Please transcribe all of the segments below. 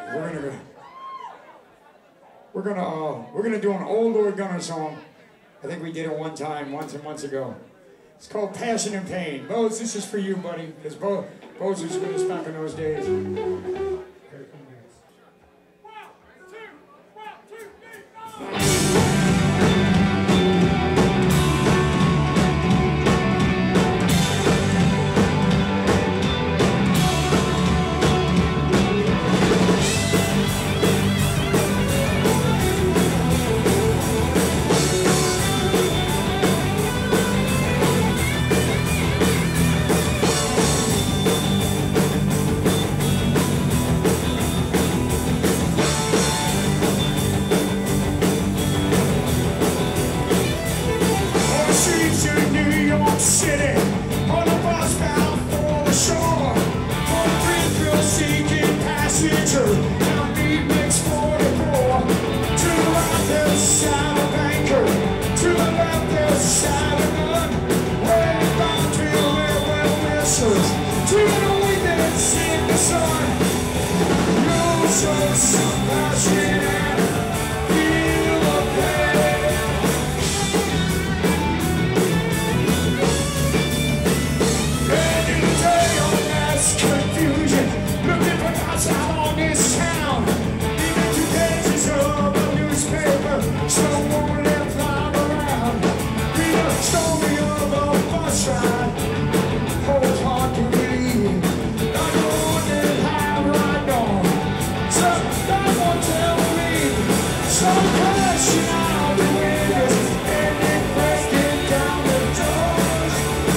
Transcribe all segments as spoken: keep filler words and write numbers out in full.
We're gonna we're gonna uh, we're gonna do an old Lloyd Gunner song. I think we did it one time, once and months ago. It's called Passion and Pain. Bose, this is for you, buddy, because Bo Bose was with us back in those days. City, on a bus bound for the shore, for a free thrill-seeking passenger, down the mix forty-four. To the right there's a side of anchor, to the left there's a side of none. Way bound to where well misses, to the weekends in the sun. You'll show some passion and feel the pain. Confusion, looking for dots out on this town. Even two pages of a newspaper, so won't let fly around. Read a story of a bus ride, hold hard to believe. I know that I'm right on, so that won't tell me. Some crashing out the windows and then breaking down the doors.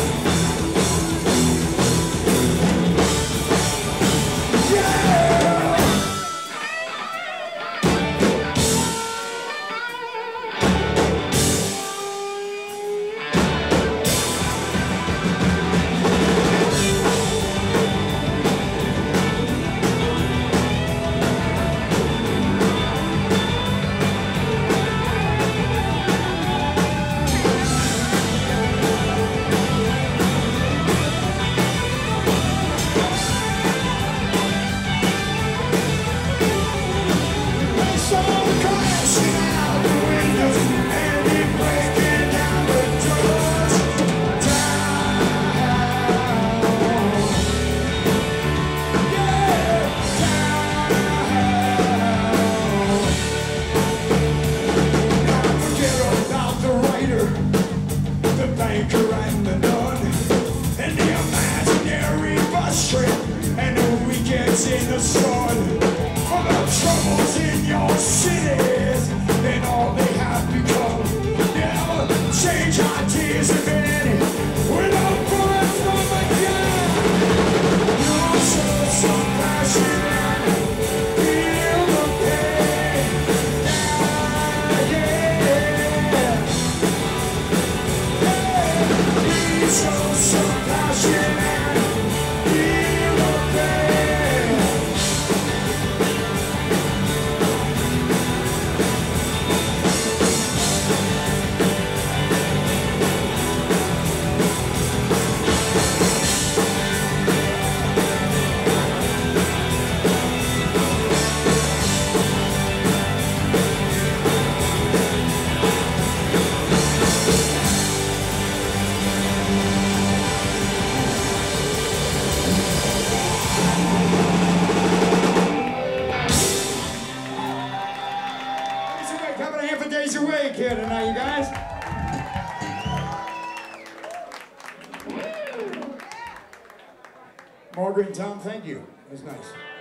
In the sun, for the troubles in your cities, then all they have become. Never change ideas if any, without bullet from a gun. You'll show some passion and feel the pain. Yeah, yeah. Please show some passion and feel the pain. Days awake here tonight, you guys. Margaret and Tom, thank you. It was nice.